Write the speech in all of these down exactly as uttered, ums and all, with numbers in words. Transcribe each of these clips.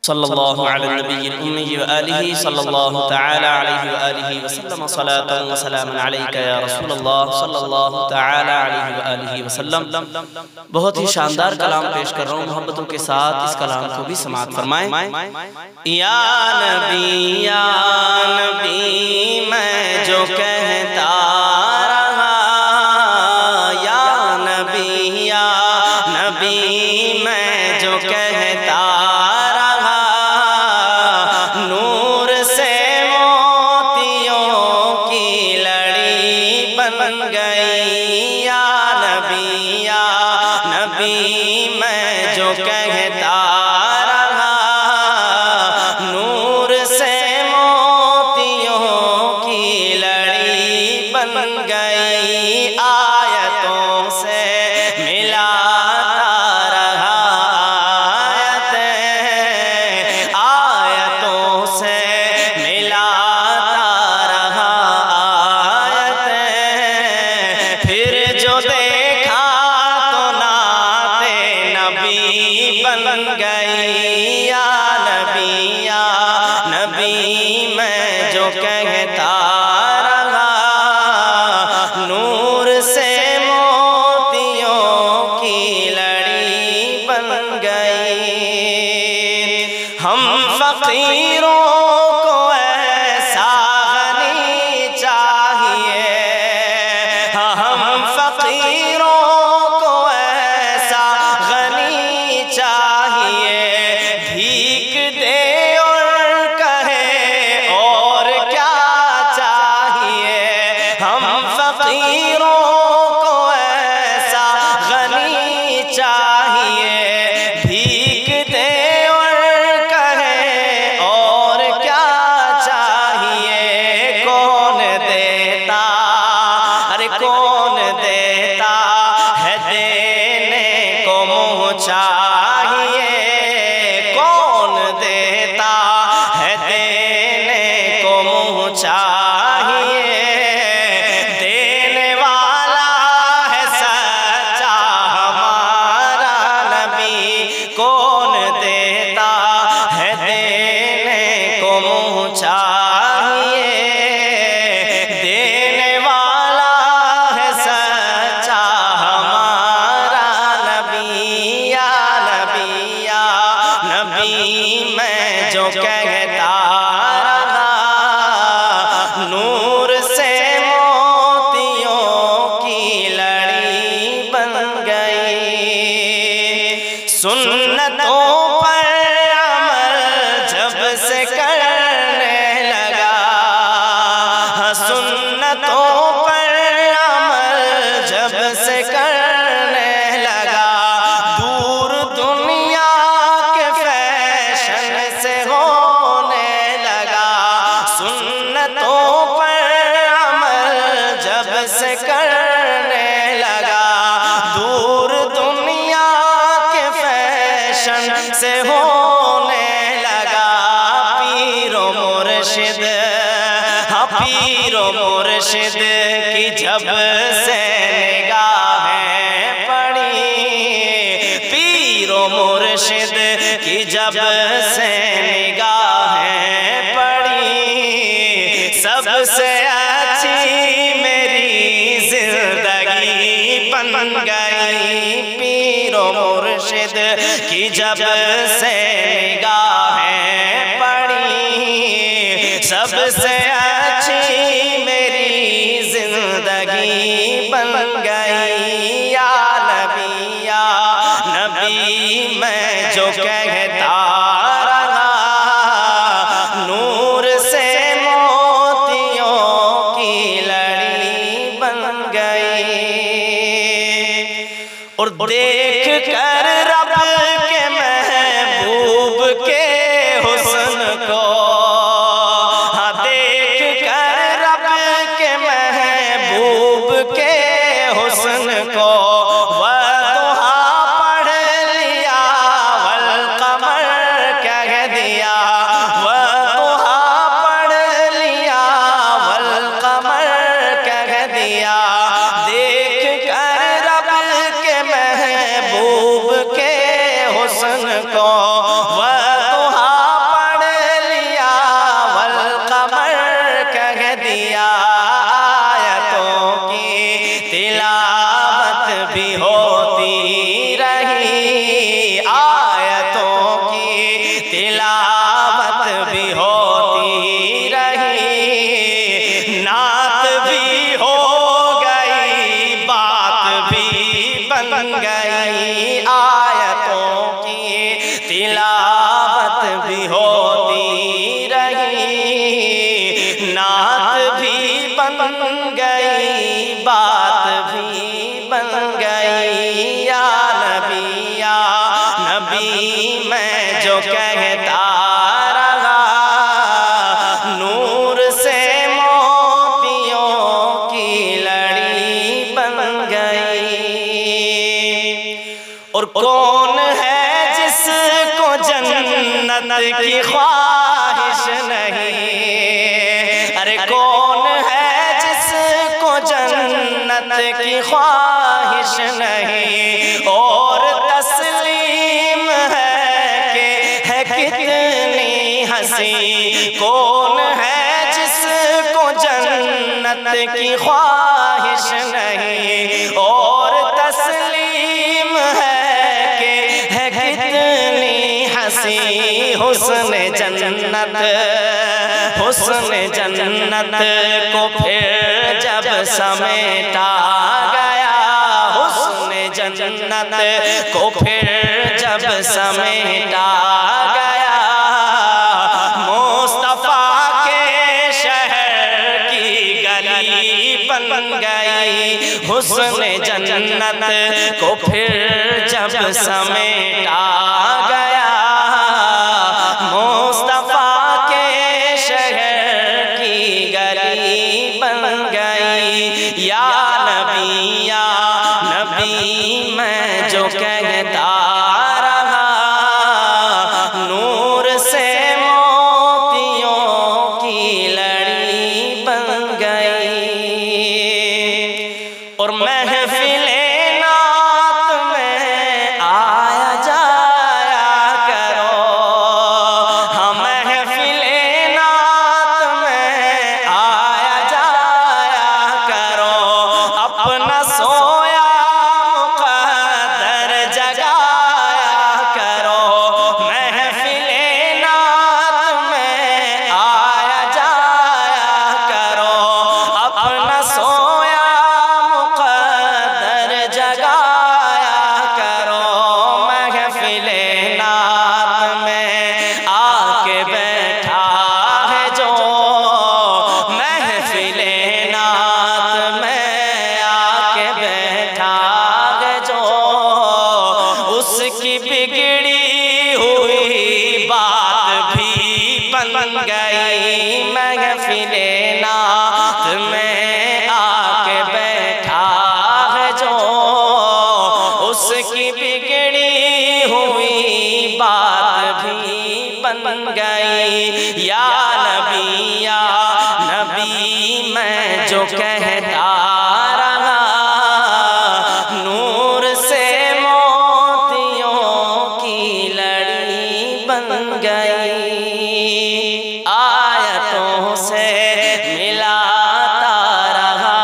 صلی اللہ علی النبی الأمی وآلہ صلی اللہ تعالی علیہ وآلہ وسلم صلاة و سلام علیکہ یا رسول اللہ صلی اللہ تعالی علیہ وآلہ وسلم۔ بہت ہی شاندار کلام پیش کر رہا ہوں، محبتوں کے ساتھ اس کلام کو بھی سماعت فرمائیں۔ یا نبی یا نبی میں جو کہتا رہا، یا نبی یا نبی میں جو کہتا رہا، نور سے موتیوں کی لڑی بن گئی۔ یا نبی یا نبی میں جو کہتا رہا، نور سے موتیوں کی لڑی بن گئی۔ آیتوں سے ملاتا رہا آیتیں، آیتوں سے ملاتا رہا آیتیں، پھر جو دیکھا تو نعت نبی بن گئی۔ یا نبی یا نبی میں جو کہتا رہا، نور سے موتیوں کی لڑی بن گئی۔ ہم فقیروں کو ایسا غنی چاہیے، ہم فقیروں کو ایسا غنی چاہیے، بھیک دے اور کہے اور کیا چاہیے۔ ہم فقیروں کو ایسا غنی چاہیے، بھیک دے اور کہے اور کیا چاہیے۔ کون دیتا، ارے کون دیتا ہے دینے کو منہ چاہیے، کون دیتا ہے دینے کو منہ چاہیے۔ دینے والا ہے سچا ہمارا نبی، کون دیتا ہے دینے کو منہ چاہیے۔ دینے والا ہے سچا ہمارا نبی۔ یا نبی یا نبی میں جو کہتا رہا، نور سے موتیوں کی لڑی بن گئی۔ سنتوں پر عمل جب سے کرنے لگا، سنتوں پر عمل جب سے کرنے لگا، دور دنیا کے فیشن سے ہونے لگا۔ سنتوں پر عمل جب سے کرنے لگا، دور دنیا کے فیشن سے ہونے لگا۔ پیر و مرشد، ہاں پیر و مرشد کی جب سے نگاہیں پڑی، پیر و مرشد کی جب سے نگاہیں پڑی، سب سے اچھی میری زندگی بن گئی۔ پیر و مرشد کی جب سے نگاہیں پڑی، سب سے اچھی میری زندگی بن گئی۔ یا نبی یا نبی میں جو کہتا رہا، نور سے موتیوں کی لڑی بن گئی۔ اور دیکھ کر رب کے محبوب کے حسن کو، ہاں دیکھ کر رب کے محبوب کے حسن کو، وَضُحَا پڑھ لیا وَالْقَمَرَ کہہ دیا، وَضُحَا پڑھ لیا وَالْقَمَرَ کہہ دیا۔ دیکھ کر رب کے محبوب کے حسن کو، وَضُحَا بھی ہوتی رہی، نعت بھی بن گئی، بات بھی بن گئی۔ یا نبی یا نبی میں جو کہتا رہا، نور سے موتیوں کی لڑی بن گئی۔ اور کون ہے جس کو جنت کی خواہش نہیں؟ ارے کون ہے جس کو جنت کی خواہش نہیں؟ اور تسلیم ہے کہ ہے کتنی ہنسی، کون ہے جس کو جنت کی خواہش نہیں؟ اور تسلیم ہے کہ ہے کتنی ہنسی، حسن جنت حسن جنت کو پھر جب سمیٹا گیا، حسن جنت کو پھر جب سمیٹا گیا، مصطفیٰ کے شہر کی گلی بن گئی، حسن جنت کو پھر جب سمیٹا گیا، مصطفیٰ کے شہر کی گلی بن گئی۔ یا نبی یا نبی میں جو کہتا رہا، نور سے موتیوں کی لڑی بن گئی۔ اور محفل نعت میں آیا جایا کرو، ہم محفل نعت میں آیا جایا کرو، اپنا سویا مقدر جگایا کرو، محفل نعت میں آیا جایا کرو، اپنا سویا مقدر جگایا کرو، محفل نعت میں آ کے بیٹھا ہے جو، محفل نعت میں آ کے بیٹھا ہے جو، اس کی بگڑی ہوئی بات بھی بن گئی، محفل نعت میں آ کے بیٹھا ہے جو، اس کی بگڑی ہوئی بات بھی بن گئی۔ یا نبی یا نبی میں جو کہتا رہا، نور سے موتیوں کی لڑی بن گئی۔ آیتوں سے ملاتا رہا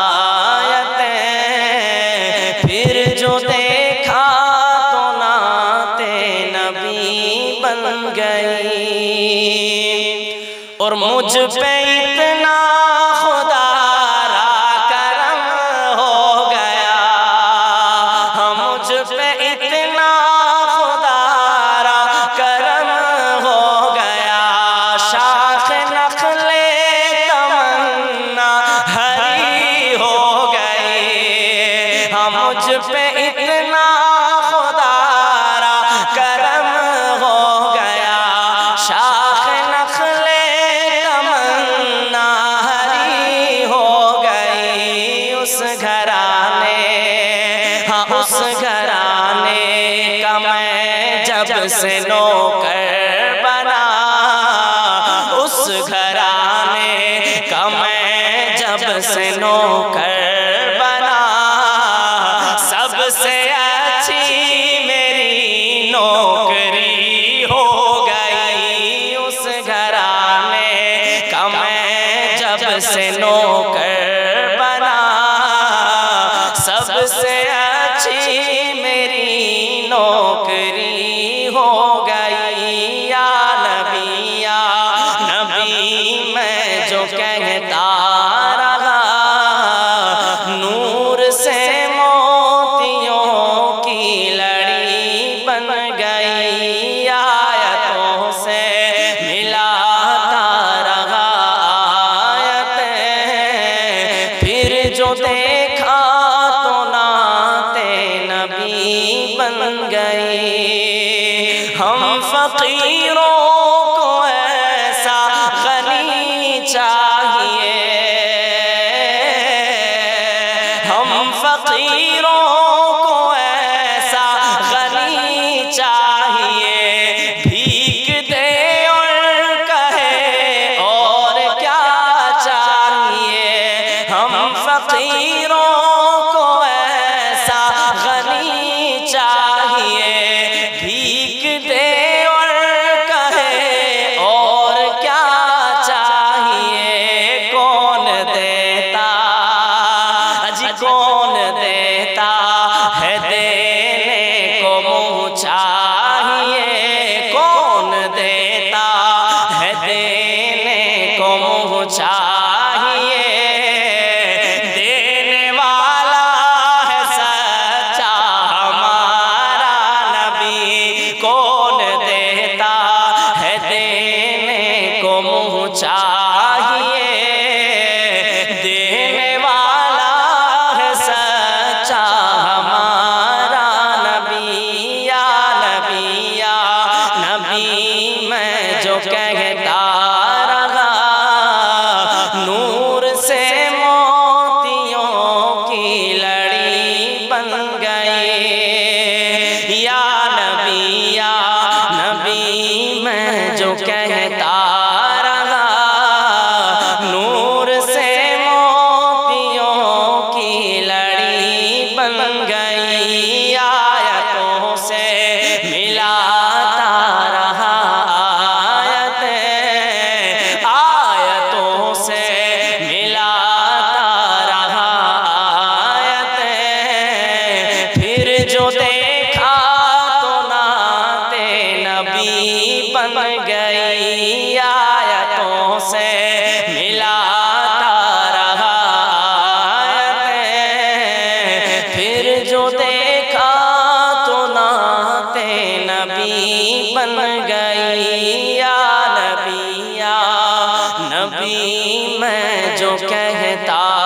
آیتیں، پھر جو دیکھا تو نعت نبی بن گئی۔ اور مجھ پہ اتنا خدا را کرم ہو گیا، مجھ پہ اتنا خدا را کرم ہو گیا، شاخ نخل تمنا ہری ہو گئی، مجھ پہ اتنا خدا را کرم ہو گیا، شاخ نخل تمنا ہری ہو گئی، اس گھرانے ہاں اس گھرانے کا میں جب سے نوکر بنا، اس گھرانے کا میں جب سے نوکر بنا، سب سے اچھی میری نوکری ہو گئی، اس گھرانے کا میں جب سے نوکر بنا، سب سے اچھی میری نوکری ہو گئی۔ یا نبی یا نبی میں جو کہتا رہا، منہ چاہیے دینے والا ہے سچا ہمارا نبی یا نبی یا نبی میں جو کہتا رہا نور سے موتیوں کی لڑی بن گئی یا نبی یا نبی میں جو کہتا رہا نور سے موتیوں کی لڑی بن گئی آیتوں سے ملاتا رہا آیتیں آیتوں سے ملاتا رہا آیتیں پھر جو دیکھا تو نعت نبی بن گئی آیتوں سے ملاتا رہا آیتیں پھر جو دیکھا تو نعت نبی بن گئی یا نبی یا نبی میں جو کہتا